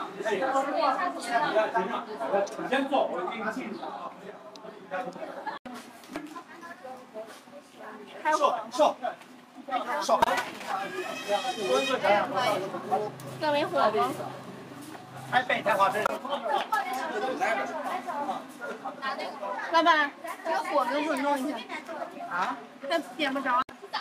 你先坐，我给你记。瘦。 这没火吗？ 还备菜花生。 老板，这个火能不能弄一下？ 啊？ 这点不着。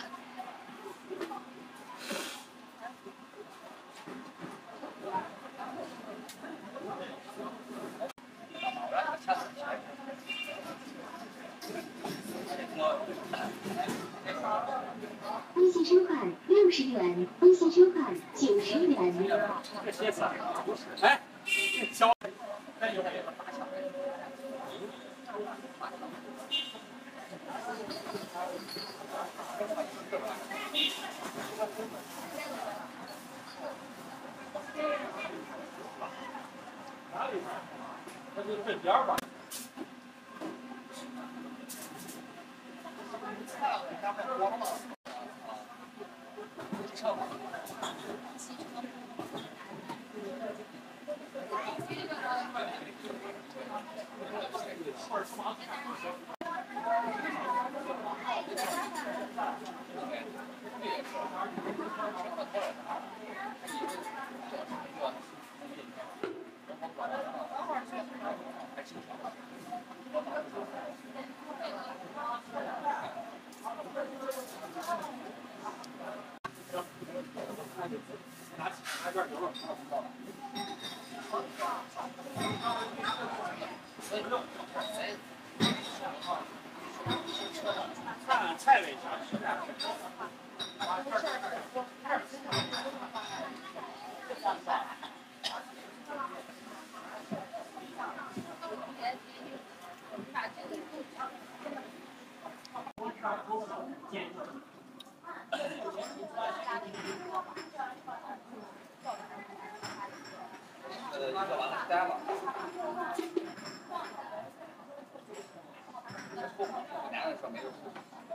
微信收款60元，微信收款90元。 哎，小。哪里？那就是这边吧。看菜味啥？待了。俩人说没有事。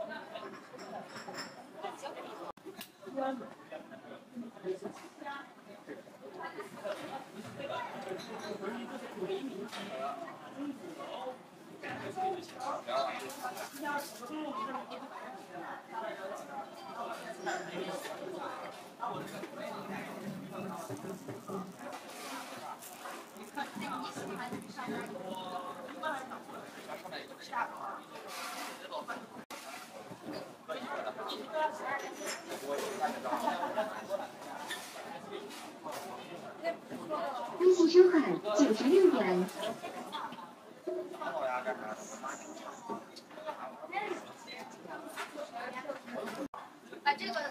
微信收款96元。 把这个。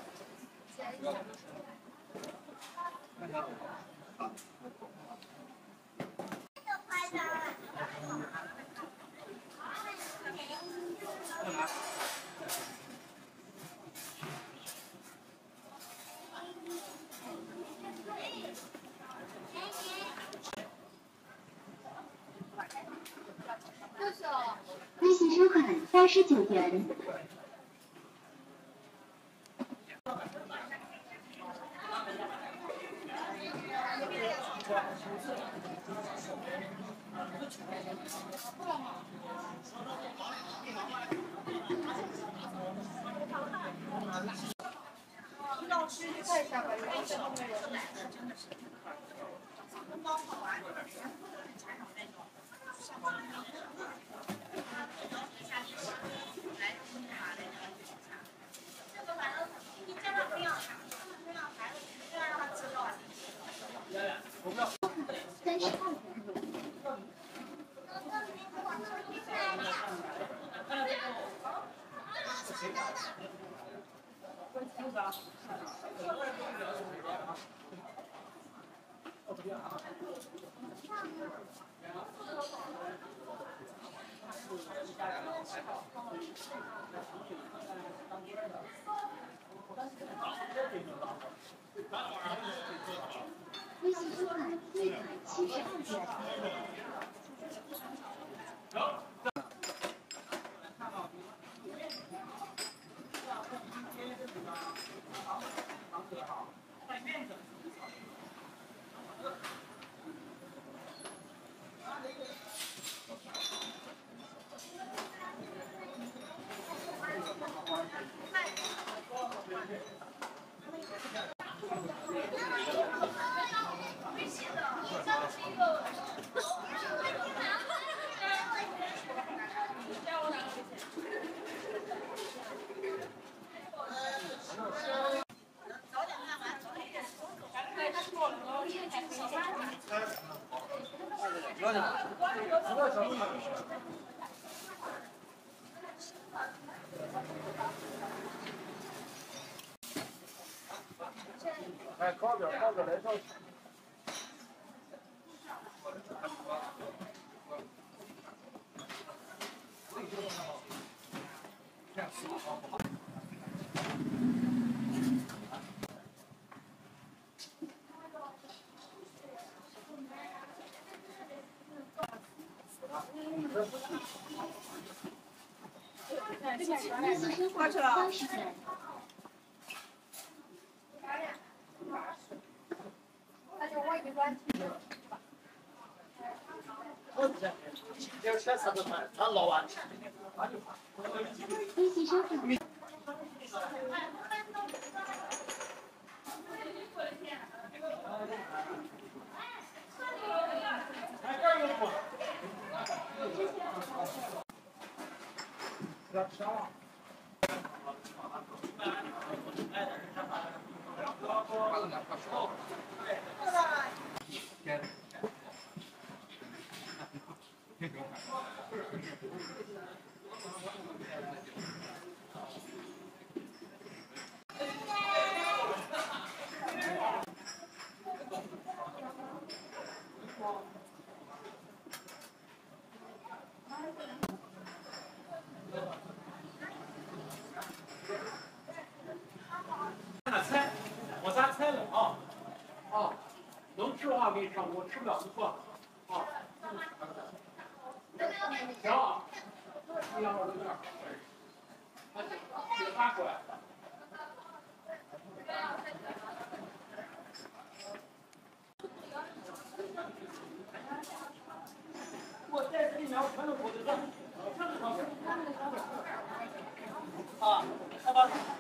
微信收款89元。 看一下吧，有些后面有。 微信收款172元。 哎，靠边，靠边来上。 热速车款80元。 这车车子他老晚。 微信收款。 哎，这儿有不？猜，我仨猜了啊。啊，能吃的话可以上锅，吃不了就算了。啊。行啊。1、2、6、2。给发出来。我在这里面全都投的证，啊，好吧。